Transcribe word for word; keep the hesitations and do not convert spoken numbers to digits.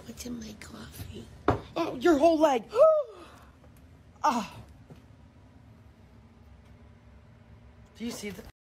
What's in my coffee? Oh, your whole leg. Oh. Do you see the...